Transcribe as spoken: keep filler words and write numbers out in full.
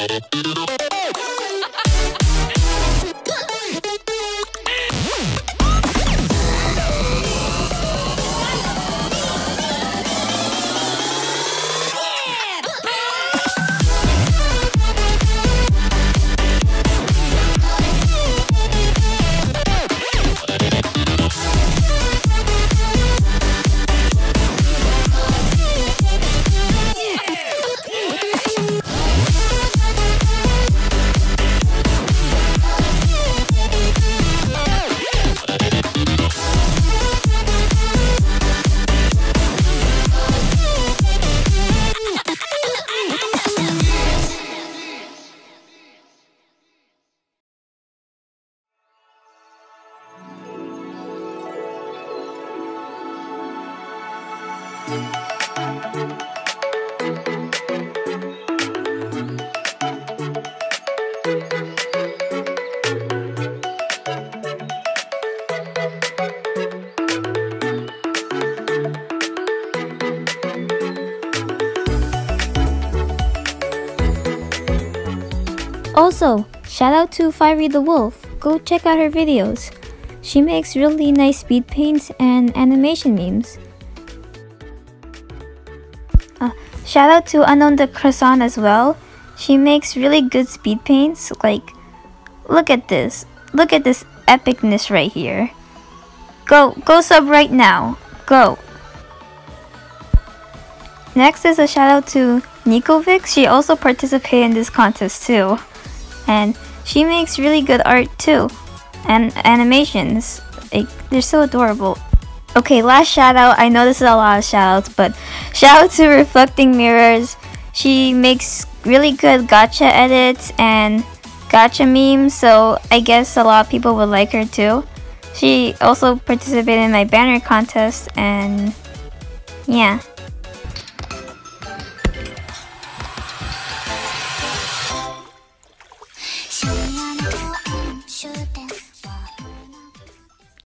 Also, shout out to Fiery the Wolf. Go check out her videos. She makes really nice speed paints and animation memes. Uh, shout out to Unknown the Croissant as well. She makes really good speed paints. Like, look at this. Look at this epicness right here. Go, go sub right now. Go. Next is a shout out to Nikovix. She also participated in this contest too. And she makes really good art too. And animations. Like, they're so adorable. Okay, last shout out. I know this is a lot of shout outs, but shout out to Reflecting Mirrors. She makes really good gacha edits and gacha memes, so I guess a lot of people would like her too. She also participated in my banner contest, and yeah.